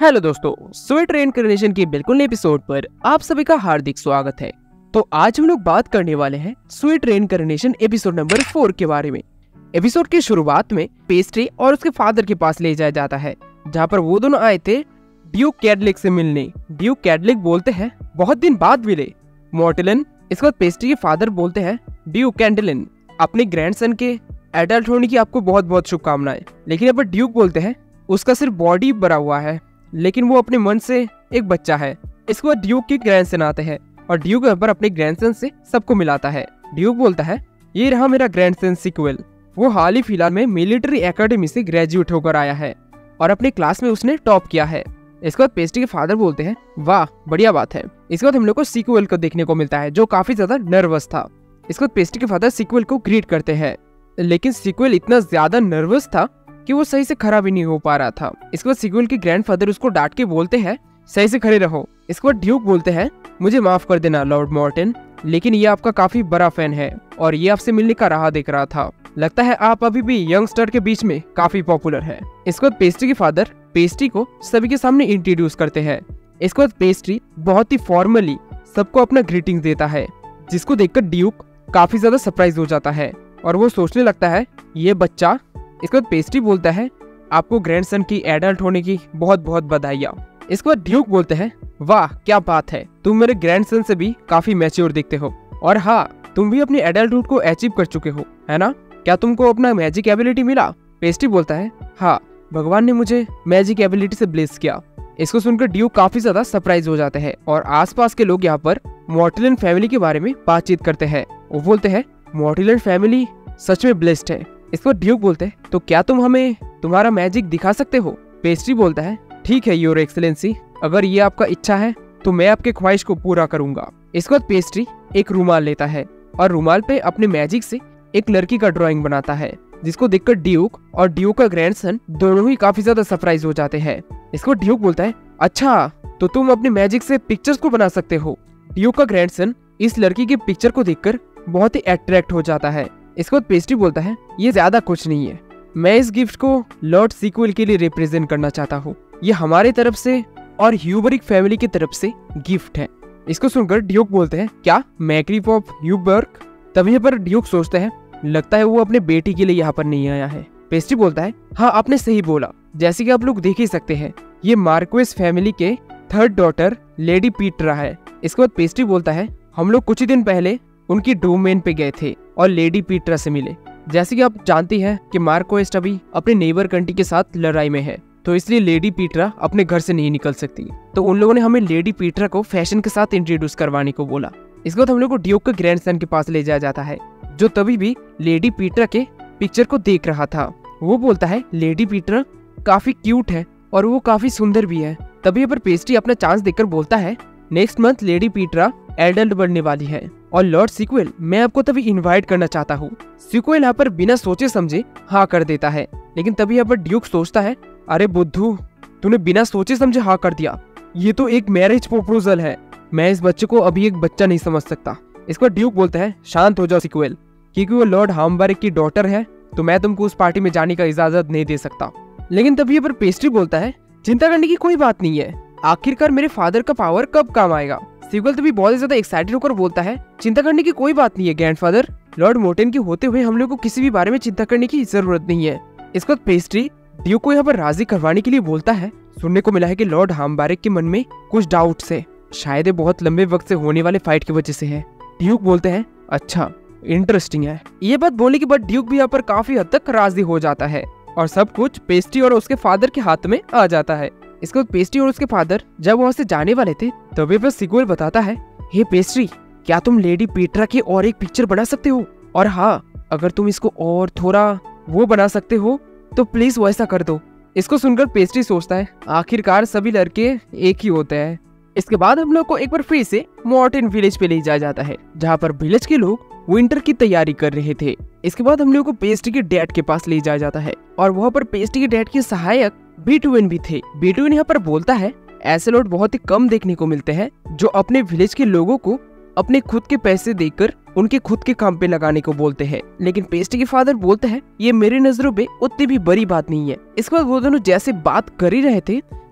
Hello दोस्तों, sweet रेनकार्नेशन के बिल्कुल नए एपिसोड पर आप सभी का हार्दिक स्वागत है। तो आज हम लोग बात करने वाले हैं स्वीट रेनकार्नेशन एपिसोड नंबर 4 के बारे में। एपिसोड की शुरुआत में पेस्ट्री और उसके फादर के पास ले जाया जाता है, जहाँ पर वो दोनों आए थे ड्यूक कैडलिक से मिलने। ड्यूक कैडलिक बोलते हैं बहुत दिन बाद मिले मॉर्टिलन। इसके बाद पेस्ट्री के फादर बोलते हैं ड्यूक कैंडलिन, अपने ग्रैंडसन के एडल्ट होने की आपको बहुत बहुत शुभकामनाएं। लेकिन अब ड्यूक बोलते हैं उसका सिर्फ बॉडी बना हुआ है, लेकिन वो अपने मन से एक बच्चा है। इसके बाद ड्यूक के ग्रैंडसन आते हैं और ड्यूक पर अपने ग्रैंडसन से सबको मिलाता है। ड्यूक बोलता है ये रहा मेरा ग्रैंडसन सीक्वेल। वो हाल ही फिलहाल में मिलिट्री एकेडमी से ग्रेजुएट होकर आया है और अपने क्लास में उसने टॉप किया है। इसके बाद पेस्ट्री के फादर बोलते हैं वाह बढ़िया बात है। इसके बाद हम लोग को सीक्वेल को देखने को मिलता है जो काफी ज्यादा नर्वस था। इसके बाद पेस्ट्री के फादर सीक्वेल को ग्रीट करते हैं, लेकिन सीक्वेल इतना ज्यादा नर्वस था कि वो सही से खड़ा भी नहीं हो पा रहा था। इसके बाद सीक्वेल के ग्रैंडफादर उसको डांट के बोलते हैं सही से खड़े रहो। इसके बाद ड्यूक बोलते हैं मुझे माफ कर देना लॉर्ड मॉर्टिन, लेकिन ये आपका काफी बड़ा फैन है और ये आपसे मिलने का राह देख रहा था। लगता है आप अभी भी यंगस्टर के बीच में काफी पॉपुलर है। इसके बाद पेस्ट्री के फादर पेस्ट्री को सभी के सामने इंट्रोड्यूस करते हैं। इसके बाद पेस्ट्री बहुत ही फॉर्मली सबको अपना ग्रीटिंग देता है, जिसको देखकर ड्यूक काफी ज्यादा सरप्राइज हो जाता है और वो सोचने लगता है ये बच्चा। इसके बाद पेस्ट्री बोलता है आपको ग्रैंडसन की एडल्ट होने की बहुत बहुत बधाइयाँ। इसके बाद ड्यूक बोलते हैं वाह क्या बात है, तुम मेरे ग्रैंडसन से भी काफी मैच्योर दिखते हो और हाँ तुम भी अपनी एडल्टहुड को अचीव कर चुके हो, है ना? क्या तुमको अपना मैजिक एबिलिटी मिला? पेस्ट्री बोलता है हाँ, भगवान ने मुझे मैजिक एबिलिटी से ब्लेस किया। इसको सुनकर ड्यूक काफी ज्यादा सरप्राइज हो जाते हैं और आसपास के लोग यहाँ पर मॉर्टिलन फैमिली के बारे में बातचीत करते हैं। वो बोलते हैं मॉर्टिलन फैमिली सच में ब्लेस्ड है। इसको ड्यूक बोलते हैं तो क्या तुम हमें तुम्हारा मैजिक दिखा सकते हो? पेस्ट्री बोलता है ठीक है योर एक्सेलेंसी, अगर ये आपका इच्छा है तो मैं आपके ख्वाहिश को पूरा करूंगा। इसके बाद पेस्ट्री एक रुमाल लेता है और रुमाल पे अपने मैजिक से एक लड़की का ड्राइंग बनाता है, जिसको देखकर ड्यूक और ड्यूक का ग्रैंडसन दोनों ही काफी ज्यादा सरप्राइज हो जाते हैं। इसको ड्यूक बोलता है अच्छा तो तुम अपने मैजिक से पिक्चर्स को बना सकते हो। ड्यूक का ग्रैंडसन इस लड़की की पिक्चर को देखकर बहुत ही अट्रैक्ट हो जाता है। इसके बाद पेस्ट्री बोलता है ये ज्यादा कुछ नहीं है, मैं इस गिफ्ट को लॉर्ड सीक्वेल के लिए रिप्रेजेंट करना चाहता हूँ। ये हमारे तरफ से और ह्यूबरिक फैमिली की तरफ से गिफ्ट है। इसको सुनकर ड्यूक बोलते हैं क्या मैक्रीप ऑफ ह्यूबर्ग? तभी पर ड्यूक सोचते हैं लगता है वो अपने बेटी के लिए यहाँ पर नहीं आया है। पेस्ट्री बोलता है हाँ आपने सही बोला, जैसे कि आप लोग देख ही सकते हैं ये मार्क्वेस फैमिली के थर्ड डॉटर लेडी पीटरा है। इसके बाद पेस्ट्री बोलता है हम लोग कुछ ही दिन पहले उनकी डोमेन पे गए थे और लेडी पीटरा से मिले। जैसे कि आप जानती हैं कि मार्क्वेस्ट अभी अपने नेबर कंट्री के साथ लड़ाई में है, तो इसलिए लेडी पीटरा अपने घर से नहीं निकल सकती। तो उन लोगों ने हमें लेडी पीटरा को फैशन के साथ इंट्रोड्यूस करवाने को बोला। इसके बाद हम लोग को ड्यूक के ग्रैंडसन के पास ले जाया जाता है, जो तभी भी लेडी पीटरा के पिक्चर को देख रहा था। वो बोलता है लेडी पीटरा काफी क्यूट है और वो काफी सुंदर भी है। तभी पर पेस्ट्री अपना चांस देखकर बोलता है next month lady Petra adult बनने वाली है और लॉर्ड सीक्वेल मैं आपको तभी इनवाइट करना चाहता हूँ। सीक्वेल यहाँ पर बिना सोचे समझे हाँ कर देता है, लेकिन तभी यहाँ पर ड्यूक सोचता है अरे बुद्धू तूने बिना सोचे समझे हाँ कर दिया, ये तो एक मैरिज प्रपोजल है, मैं इस बच्चे को अभी एक बच्चा नहीं समझ सकता। इसको ड्यूक बोलता है शांत हो जाओ सीक्वेल, क्योंकि वो लॉर्ड हाम्बर्ग की डॉटर है तो मैं तुमको उस पार्टी में जाने का इजाजत नहीं दे सकता। लेकिन तभी पर पेस्ट्री बोलता है चिंता करने की कोई बात नहीं है, आखिरकार मेरे फादर का पावर कब काम आएगा। सीक्वेल तभी बहुत ज्यादा एक्साइटेड होकर बोलता है चिंता करने की कोई बात नहीं है ग्रैंडफादर, लॉर्ड मॉर्टिन के होते हुए हम लोग को किसी भी बारे में चिंता करने की जरूरत नहीं है। इसके बाद पेस्ट्री ड्यूक को यहाँ पर राजी करवाने के लिए बोलता है सुनने को मिला है कि लॉर्ड हाम्बर्ग के मन में कुछ डाउट्स है, शायद ये बहुत लंबे वक्त से होने वाले फाइट की वजह से है। ड्यूक बोलते हैं अच्छा इंटरेस्टिंग है। ये बात बोलने के बाद ड्यूक भी यहाँ पर काफी हद तक राजी हो जाता है और सब कुछ पेस्ट्री और उसके फादर के हाथ में आ जाता है। इसके बाद पेस्ट्री और उसके फादर जब वहाँ से जाने वाले थे तभी पर सीक्वेल बताता है हे पेस्ट्री क्या तुम लेडी पीटरा की और एक पिक्चर बना सकते हो, और हाँ अगर तुम इसको और थोड़ा वो बना सकते हो तो प्लीज वैसा कर दो। इसको सुनकर पेस्ट्री सोचता है आखिरकार सभी लड़के एक ही होते हैं। इसके बाद हम लोग को एक बार फिर से मॉर्टिन विलेज पे ले जाया जाता है, जहाँ पर विलेज के लोग विंटर की तैयारी कर रहे थे। इसके बाद हम लोग को पेस्ट्री के डैड के पास ले जाया जाता है और वहाँ पर पेस्ट्री के डैड के सहायक बीटूइन भी थे। बीटूइन यहाँ पर बोलता है ऐसे लोग बहुत ही कम देखने को मिलते हैं जो अपने विलेज के लोगों को अपने खुद के पैसे देकर उनके खुद के काम पे लगाने को बोलते हैं। लेकिन पेस्ट्री के फादर बोलते हैं ये मेरे नजरों पे उतनी भी बड़ी बात नहीं है। इसके बाद वो दोनों जैसे बात कर ही रहे थे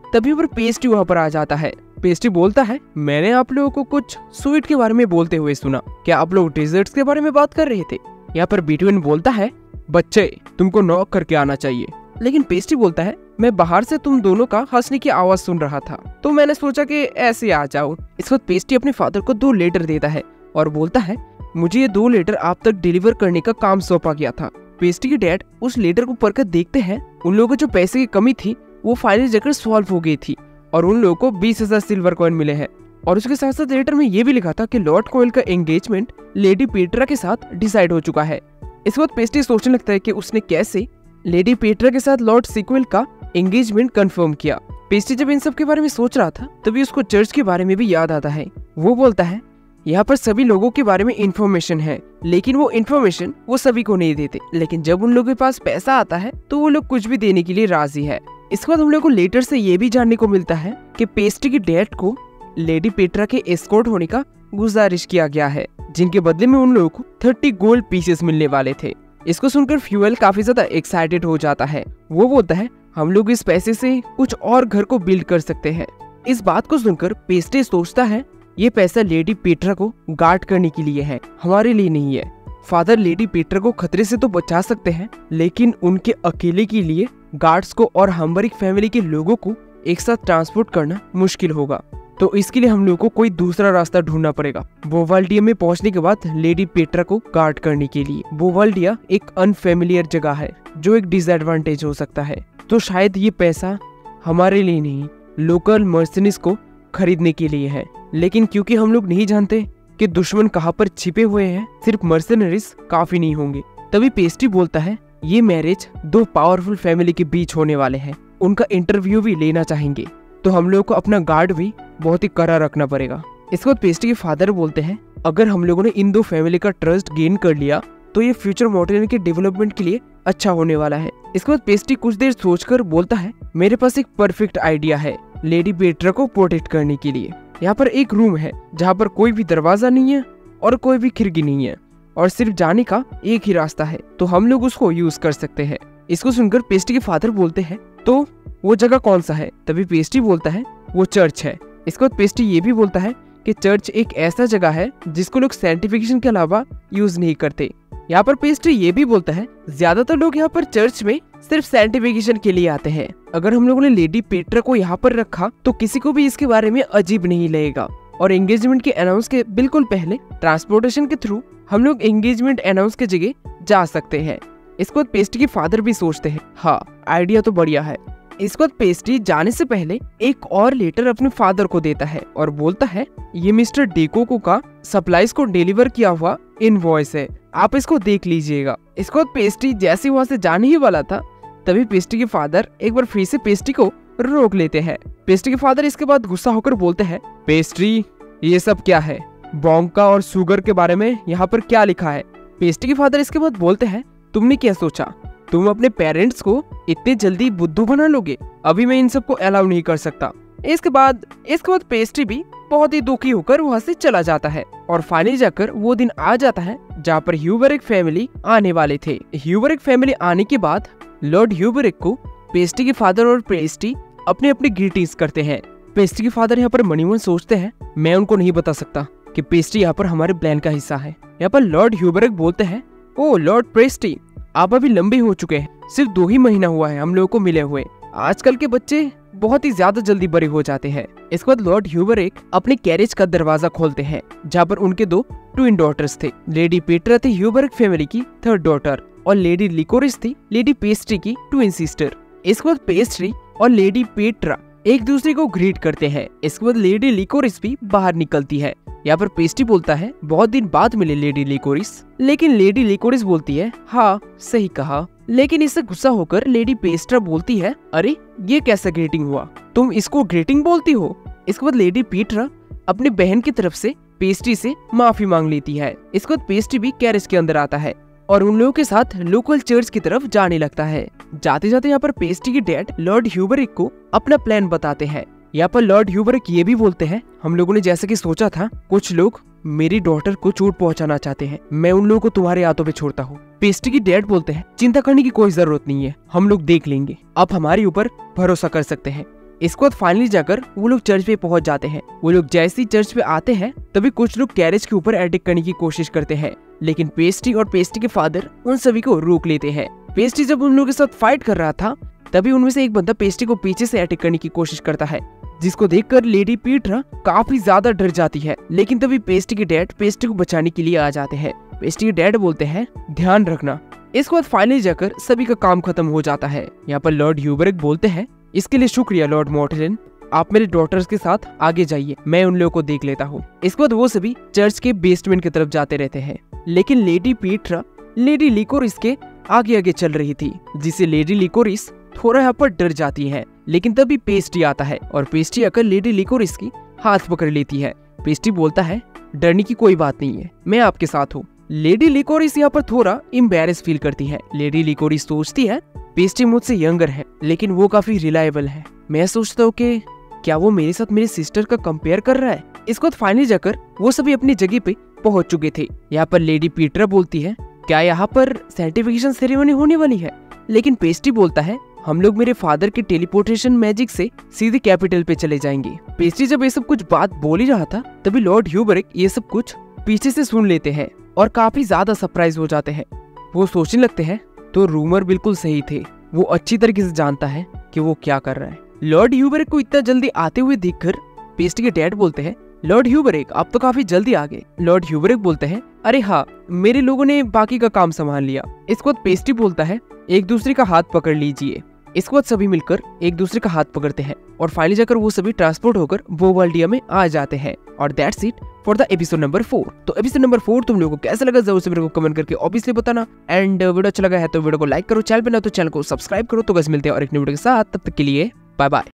तभी पर पेस्ट्री वहाँ पर आ जाता है। पेस्ट्री बोलता है, मैंने आप लोगों को कुछ स्वीट के बारे में बोलते हुए सुना, क्या आप लोग डेजर्ट्स के बारे में बात कर रहे थे? यहाँ पर बिटवीन बोलता है, बच्चे तुमको नॉक करके आना चाहिए। लेकिन पेस्ट्री बोलता है, मैं बाहर से तुम दोनों का हंसने की आवाज सुन रहा था तो मैंने सोचा कि ऐसे आ जाओ। इस वक्त पेस्ट्री अपने फादर को 2 लेटर देता है और बोलता है, मुझे ये 2 लेटर आप तक डिलीवर करने का काम सौंपा गया था। पेस्ट्री के डैड उस लेटर को पढ़कर देखते हैं, उन लोगों को जो पैसे की कमी थी वो फाइनली जाकर सॉल्व हो गई थी और उन लोगों को 20,000 सिल्वर कॉइन मिले हैं। और उसके साथ साथ लेटर में ये भी लिखा था कि लॉर्ड कोयल का एंगेजमेंट लेडी पेट्रा के साथ डिसाइड हो चुका है। इस वक्त पेस्ट्री सोचने लगता है कि उसने कैसे लेडी पेट्रा के साथ लॉर्ड सिक्वेल का एंगेजमेंट कंफर्म किया। पेस्ट्री जब इन सब के बारे में सोच रहा था तभी उसको चर्च के बारे में भी याद आता है। वो बोलता है, यहाँ पर सभी लोगों के बारे में इंफॉर्मेशन है, लेकिन वो इंफॉर्मेशन वो सभी को नहीं देते, लेकिन जब उन लोगों के पास पैसा आता है तो वो लोग कुछ भी देने के लिए राजी है। इसके बाद हम लोग को लेटर से ये भी जानने को मिलता है कि पेस्ट्री के डैड को लेडी पेट्रा के एस्कॉर्ट होने का गुजारिश किया गया है, जिनके बदले में उन लोगों को 30 गोल्ड पीसेस मिलने वाले थे। इसको सुनकर फ्यूएल काफी ज्यादा एक्साइटेड हो जाता है। वो बोलता है, हम लोग इस पैसे से कुछ और घर को बिल्ड कर सकते हैं। इस बात को सुनकर पेस्ट्री सोचता है, ये पैसा लेडी पेट्रा को गार्ड करने के लिए है, हमारे लिए नहीं है। फादर लेडी पेट्रा को खतरे से तो बचा सकते हैं, लेकिन उनके अकेले के लिए गार्ड्स को और हम्बरिक फैमिली के लोगों को एक साथ ट्रांसपोर्ट करना मुश्किल होगा, तो इसके लिए हम लोगों को कोई दूसरा रास्ता ढूंढना पड़ेगा। बोवाल्डिया में पहुंचने के बाद लेडी पेट्रा को गार्ड करने के लिए। बोवाल्डिया एक अनफेमिलियर जगह है जो एक डिसएडवांटेज हो सकता है, तो शायद ये पैसा हमारे लिए नहीं, लोकल मर्सनीज को खरीदने के लिए है। लेकिन क्योंकि हम लोग नहीं जानते कि दुश्मन कहाँ पर छिपे हुए हैं, सिर्फ मर्सनरीज काफी नहीं होंगे। तभी पेस्ट्री बोलता है, ये मैरिज 2 पावरफुल फैमिली के बीच होने वाले हैं, उनका इंटरव्यू भी लेना चाहेंगे, तो हम लोग को अपना गार्ड भी बहुत ही कड़ा रखना पड़ेगा। इसके बाद पेस्ट्री के फादर बोलते हैं, अगर हम लोगों ने इन 2 फैमिली का ट्रस्ट गेन कर लिया तो ये फ्यूचर मॉडर्न के डेवलपमेंट के लिए अच्छा होने वाला है। इसके बाद पेस्ट्री कुछ देर सोचकर बोलता है, मेरे पास एक परफेक्ट आइडिया है लेडी पेट्रा को प्रोटेक्ट करने के लिए। यहाँ पर एक रूम है जहाँ पर कोई भी दरवाजा नहीं है और कोई भी खिड़की नहीं है और सिर्फ जाने का एक ही रास्ता है, तो हम लोग उसको यूज कर सकते हैं। इसको सुनकर पेस्ट्री के फादर बोलते हैं, तो वो जगह कौन सा है? तभी पेस्ट्री बोलता है, वो चर्च है। इसके बाद पेस्ट्री ये भी बोलता है कि चर्च एक ऐसा जगह है जिसको लोग साइंटिफिकेशन के अलावा यूज नहीं करते। यहाँ पर पेस्ट्री ये भी बोलता है, ज्यादातर लोग यहाँ पर चर्च में सिर्फ साइंटिफिकेशन के लिए आते हैं। अगर हम लोगों ने लेडी पेट्रा को यहाँ पर रखा तो किसी को भी इसके बारे में अजीब नहीं लगेगा, और एंगेजमेंट के अनाउंस के बिल्कुल पहले ट्रांसपोर्टेशन के थ्रू हम लोग एंगेजमेंट अनाउंस के जगह जा सकते हैं। इसके बाद पेस्ट्री के फादर भी सोचते हैं, हाँ आइडिया तो बढ़िया है। इसके बाद पेस्ट्री जाने से पहले एक और लेटर अपने फादर को देता है और बोलता है, ये मिस्टर डेकोको का सप्लाईज को डिलीवर किया हुआ इनवॉइस है, आप इसको देख लीजिएगा। इसके बाद पेस्ट्री जैसे वहां से जाने ही वाला था तभी पेस्ट्री के फादर एक बार फिर से पेस्ट्री को रोक लेते हैं। पेस्ट्री के फादर इसके बाद गुस्सा होकर बोलते हैं, पेस्ट्री ये सब क्या है? बॉन्का और शुगर के बारे में यहाँ पर क्या लिखा है? पेस्ट्री के फादर इसके बाद बोलते हैं, तुमने क्या सोचा तुम अपने पेरेंट्स को इतने जल्दी बुद्धू बना लोगे? अभी मैं इन सबको अलाउ नहीं कर सकता। इसके बाद पेस्ट्री भी बहुत ही दुखी होकर वहाँ से चला जाता है और फाइनली जाकर वो दिन आ जाता है जहाँ पर ह्यूबरिक फैमिली आने वाले थे। ह्यूबरिक फैमिली आने के बाद लॉर्ड ह्यूबरिक को पेस्ट्री के फादर और पेस्ट्री अपने अपने ग्रीटिंग्स करते हैं। पेस्ट्री के फादर यहाँ पर मनी मन सोचते हैं, मैं उनको नहीं बता सकता कि पेस्ट्री यहाँ पर हमारे प्लान का हिस्सा है। यहाँ पर लॉर्ड ह्यूबरिक बोलते हैं, ओ लॉर्ड पेस्ट्री आप अभी लंबे हो चुके हैं, सिर्फ 2 ही महीना हुआ है हम लोगों को मिले हुए। आजकल के बच्चे बहुत ही ज्यादा जल्दी बड़े हो जाते हैं। इसके बाद लॉर्ड ह्यूबरिक अपने कैरेज का दरवाजा खोलते हैं जहाँ पर उनके 2 ट्विन डॉटर्स थे। लेडी पेट्रा थी ह्यूबरिक फैमिली की 3rd डॉटर और लेडी लिकोरिस थी लेडी पेस्ट्री की ट्विन सिस्टर। इसके बाद पेस्ट्री और लेडी पेट्रा एक दूसरे को ग्रीट करते हैं। इसके बाद लेडी लिकोरिस भी बाहर निकलती है। यहाँ पर पेस्ट्री बोलता है, बहुत दिन बाद मिले लेडी लिकोरिस। लेकिन लेडी लिकोरिस बोलती है, हाँ सही कहा। लेकिन इससे गुस्सा होकर लेडी पेस्ट्रा बोलती है, अरे ये कैसा ग्रीटिंग हुआ, तुम इसको ग्रीटिंग बोलती हो? इसके बाद लेडी पेट्रा अपनी बहन की तरफ से पेस्ट्री से माफी मांग लेती है। इसके बाद पेस्ट्री भी कैरेज के अंदर आता है और उन लोगों के साथ लोकल चर्च की तरफ जाने लगता है। जाते जाते यहाँ पर पेस्ट्री के डैड लॉर्ड ह्यूबरिक को अपना प्लान बताते हैं। यहाँ पर लॉर्ड ह्यूबरिक ये भी बोलते हैं, हम लोगों ने जैसे कि सोचा था, कुछ लोग मेरी डॉटर को चोट पहुंचाना चाहते हैं, मैं उन लोगों को तुम्हारे हाथों पे छोड़ता हूँ। पेस्ट्री की डैड बोलते हैं, चिंता करने की कोई जरूरत नहीं है, हम लोग देख लेंगे, आप हमारे ऊपर भरोसा कर सकते हैं। इसके बाद फाइनली जाकर वो लोग चर्च पे पहुंच जाते हैं। वो लोग जैसे ही चर्च पे आते हैं तभी कुछ लोग कैरेज के ऊपर अटैक करने की कोशिश करते हैं, लेकिन पेस्ट्री और पेस्ट्री के फादर उन सभी को रोक लेते हैं। पेस्ट्री जब उन लोगों के साथ फाइट कर रहा था तभी उनमें से एक बंदा पेस्ट्री को पीछे से अटैक करने की कोशिश करता है, जिसको देखकर लेडी पीटरा काफी ज्यादा डर जाती है। लेकिन तभी पेस्ट्री के डैड पेस्ट्री को बचाने के लिए आ जाते हैं। पेस्ट्री के डैड बोलते हैं ध्यान रखना। इसके बाद फाइनली जाकर सभी का काम खत्म हो जाता है। यहाँ पर लॉर्ड ह्यूबरेक बोलते हैं इसके लिए शुक्रिया लॉर्ड मॉर्टिन, आप मेरे डॉटर्स के साथ आगे जाइए, मैं उन लोगों को देख लेता हूँ। इसके बाद वो सभी चर्च के बेसमेंट की तरफ जाते रहते हैं, लेकिन लेडी पीटरा लेडी लिकोरिस के आगे आगे चल रही थी, जिससे लेडी लिकोरिस थोड़ा यहाँ पर डर जाती है। लेकिन तभी पेस्ट्री आता है और पेस्ट्री आकर लेडी लिकोरिस की हाथ पकड़ लेती है। पेस्ट्री बोलता है डरने की कोई बात नहीं है, मैं आपके साथ हूँ। लेडी लिकोरिस यहाँ पर थोड़ा एम्बैरेस फील करती है। लेडी लिकोरिस सोचती है पेस्ट्री मुझसे यंगर है लेकिन वो काफी रिलायबल है। मैं सोचता हूँ कि क्या वो मेरे साथ मेरी सिस्टर का कंपेयर कर रहा है। इसके बाद फाइनली जाकर वो सभी अपनी जगह पे पहुंच चुके थे। यहाँ पर लेडी पीटरा बोलती है क्या यहाँ पर साइंटिफिकेशन सेरेमनी होने वाली है, लेकिन पेस्ट्री बोलता है हम लोग मेरे फादर के टेलीपोर्टेशन मैजिक से सीधे कैपिटल पे चले जाएंगे। पेस्ट्री जब ये सब कुछ बात बोल ही रहा था तभी लॉर्ड ह्यूबरेक ये सब कुछ पीछे से सुन लेते हैं और काफी ज्यादा सरप्राइज हो जाते हैं। वो सोचने लगते हैं तो रूमर बिल्कुल सही थे, वो अच्छी तरीके से जानता है कि वो क्या कर रहा है। लॉर्ड ह्यूबरेक को इतना जल्दी आते हुए देखकर पेस्ट्री के डैड बोलते हैं लॉर्ड ह्यूबरेक आप तो काफी जल्दी आ गए। लॉर्ड ह्यूबरेक बोलते हैं अरे हाँ, मेरे लोगों ने बाकी का काम संभाल लिया। इसके बाद पेस्ट्री बोलता है एक दूसरे का हाथ पकड़ लीजिए। इसके बाद सभी मिलकर एक दूसरे का हाथ पकड़ते हैं और फाइनली जाकर वो सभी ट्रांसपोर्ट होकर बोवाल्डिया में आ जाते हैं। और that's it for the episode number 4। तो एपिसोड नंबर 4 तुम लोगों को कैसा लगा जरूर से मेरे को कमेंट करके ऑब्वियसली बताना। एंड वीडियो अच्छा लगा है तो वीडियो को लाइक करो, चैनल पे ना तो चैनल को सब्सक्राइब करो। तो गाइस मिलते हैं और एक नई वीडियो के साथ, तब तक के लिए बाय बाय।